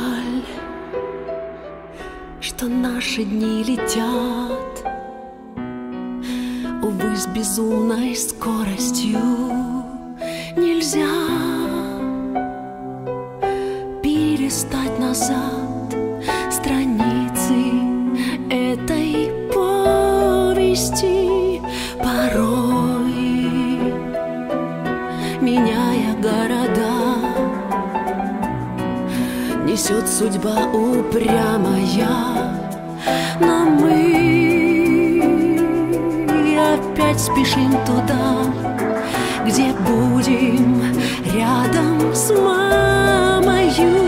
жаль, что наши дни летят, увы, с безумной скоростью. Нельзя перелистать назад страницы этой повести. Порой, меняя города, несет судьба упрямая, но мы опять спешим туда, где будем рядом с мамою.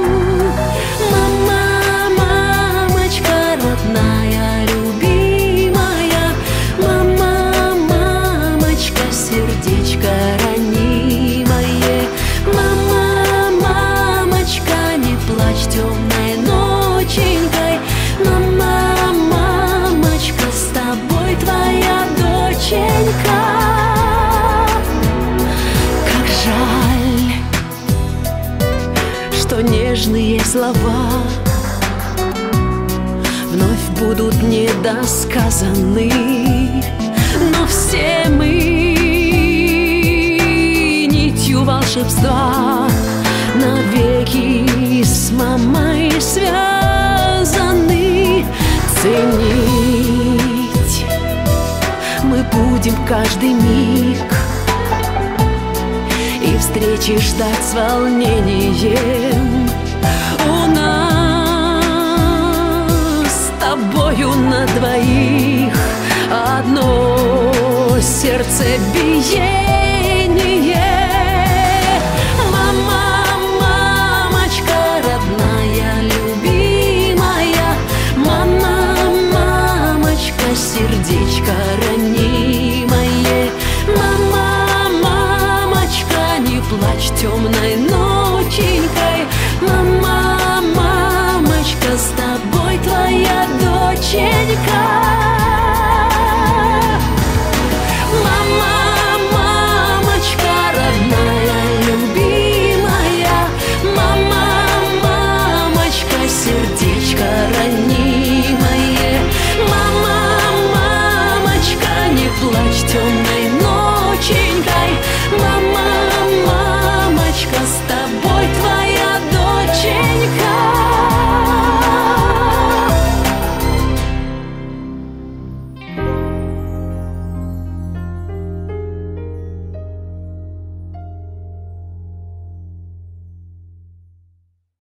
Мама, мамочка родная, любимая, мама, мамочка, сердечко ранимое. Мама, мамочка, не плачь темной ноченькой. Мама, мамочка, с тобой твоя доченька. Как жаль, что нежные слова вновь будут недосказаны, но все мы нитью волшебства навеки с мамой связаны. Ценить мы будем каждый миг и встречи ждать с волнением. У нас с тобою на двоих одно сердце биение.